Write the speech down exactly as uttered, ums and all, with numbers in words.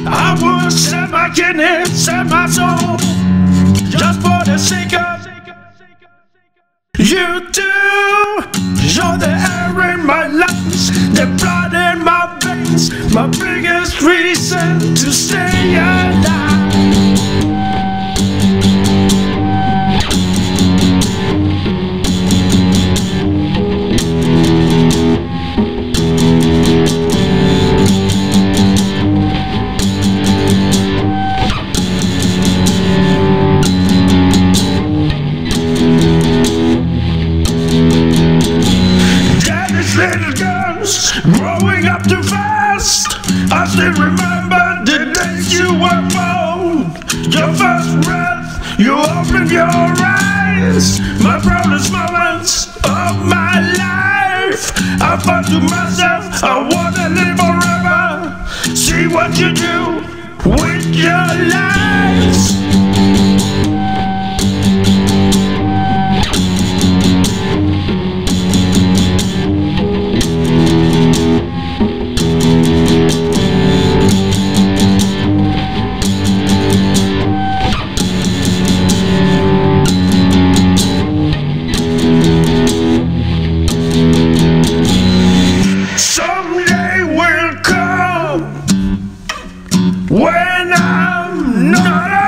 I would sell my kidneys, sell my soul, just for the sake of you two. You're the air in my lungs, the blood in my veins, my biggest reason to stay alive. Little girls growing up too fast. I still remember the days you were born. Your first breath, you opened your eyes. My proudest moments of my life. I thought to myself, I wanna live forever. See what you do with your lives. When I'm not